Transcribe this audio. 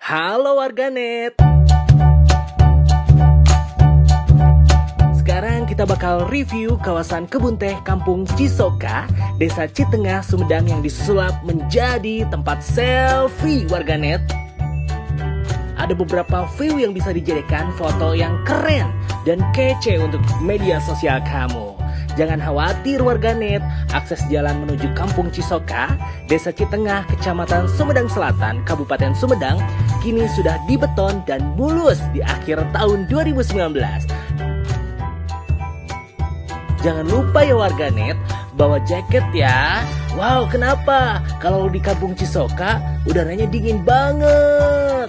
Halo warganet. Sekarang kita bakal review kawasan kebun teh Kampung Cisoka, Desa Citengah, Sumedang yang disulap menjadi tempat selfie warganet. Ada beberapa view yang bisa dijadikan foto yang keren dan kece untuk media sosial kamu. Jangan khawatir warganet, akses jalan menuju Kampung Cisoka, Desa Citengah, Kecamatan Sumedang Selatan, Kabupaten Sumedang, kini sudah dibeton dan mulus di akhir tahun 2019. Jangan lupa ya warganet, bawa jaket ya. Wow, kenapa? Kalau di Kampung Cisoka udaranya dingin banget.